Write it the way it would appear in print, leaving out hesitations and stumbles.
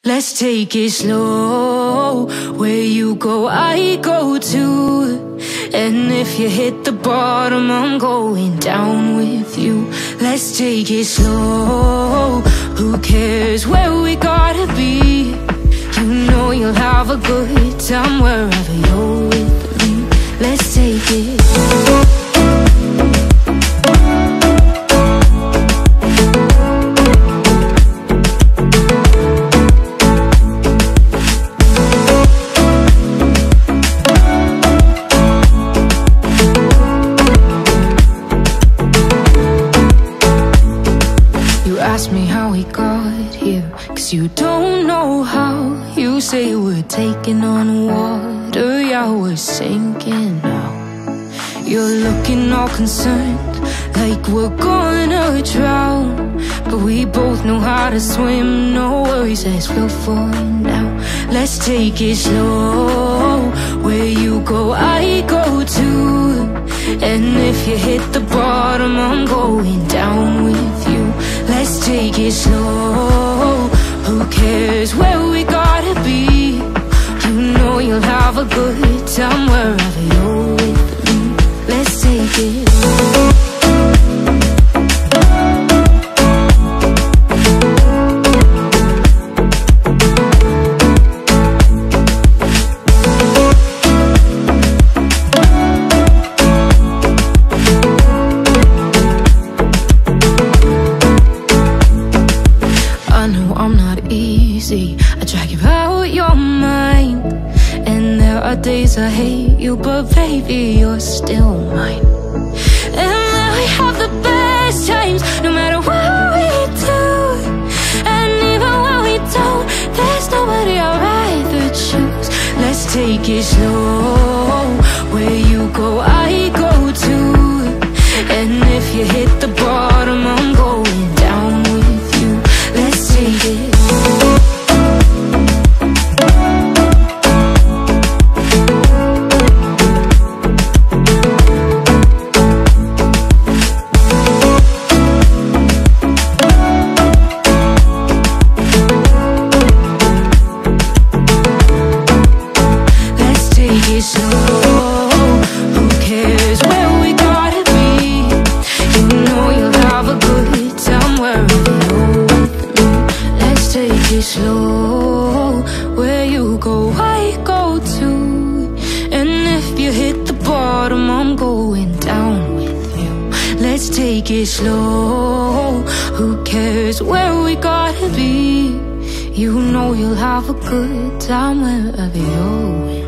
Let's take it slow. Where you go, I go too. And if you hit the bottom, I'm going down with you. Let's take it slow. Who cares where we gotta be? You know you'll have a good time wherever you're with me. Let's take it slow. Ask me how we got here, 'cause you don't know how. You say we're taking on water, yeah, we're sinking now. You're looking all concerned, like we're gonna drown. But we both know how to swim, no worries as we'll find out. Let's take it slow. Where you go, I go too. And if you hit the bottom, I'm going down with you. Let's take it slow. Who cares where we gotta be? You know you'll have a good time wherever you're with me. Let's take it slow. I drag you out your mind, and there are days I hate you, but baby, you're still mine. And then we have the best times, no matter what we do. And even when we don't, there's nobody I'd rather choose. Let's take it slow. Where you go, I go too. And if you hit the bottom, I'm going down with you. Let's take it slow. Who cares where we gotta be? You know you'll have a good time wherever you're with me. Let's take it slow. Where you go, I go too. And if you hit the bottom, I'm going down with you. Let's take it slow. Who cares where we gotta be? You know you'll have a good time wherever you're with me.